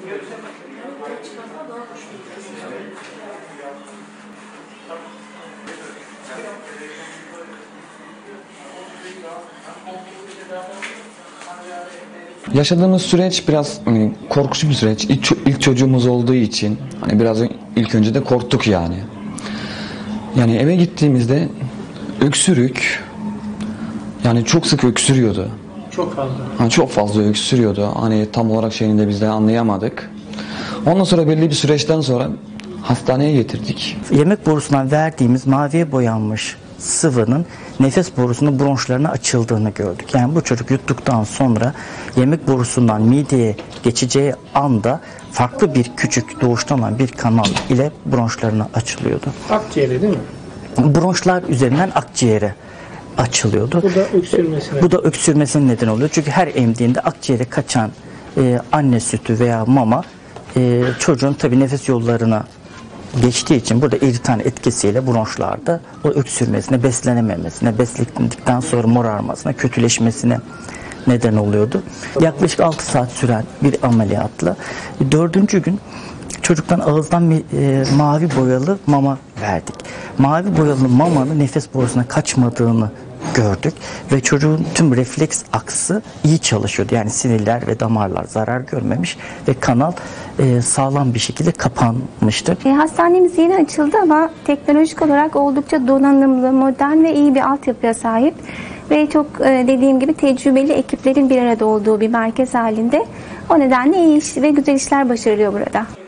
Yaşadığımız süreç biraz korkunç bir süreç. İlk çocuğumuz olduğu için hani biraz ilk önce de korktuk yani. Yani eve gittiğimizde öksürük, yani çok sık öksürüyordu. Çok fazla. Yani çok fazla öksürüyordu. Hani tam olarak şeyini de biz de anlayamadık. Ondan sonra belli bir süreçten sonra hastaneye getirdik. Yemek borusundan verdiğimiz maviye boyanmış sıvının nefes borusunun bronşlarına açıldığını gördük. Yani bu çocuk yuttuktan sonra yemek borusundan mideye geçeceği anda farklı bir küçük doğuştan olan bir kanal ile bronşlarına açılıyordu. Akciğeri değil mi? Bronşlar üzerinden akciğere açılıyordu. Bu da öksürmesine. Bu da öksürmesinin neden oluyor. Çünkü her emdiğinde akciğere kaçan anne sütü veya mama çocuğun tabii nefes yollarına geçtiği için burada iritan etkisiyle bronşlarda o öksürmesine, beslenememesine, beslendikten sonra morarmasına, kötüleşmesine neden oluyordu. Yaklaşık 6 saat süren bir ameliyatla 4. gün çocuktan ağızdan mavi boyalı mama verdik. Mavi boyalı mamanın nefes borusuna kaçmadığını gördük ve çocuğun tüm refleks aksı iyi çalışıyordu. Yani sinirler ve damarlar zarar görmemiş ve kanal sağlam bir şekilde kapanmıştı. Hastanemiz yeni açıldı ama teknolojik olarak oldukça donanımlı, modern ve iyi bir altyapıya sahip ve çok dediğim gibi tecrübeli ekiplerin bir arada olduğu bir merkez halinde. O nedenle iyi iş ve güzel işler başarılıyor burada.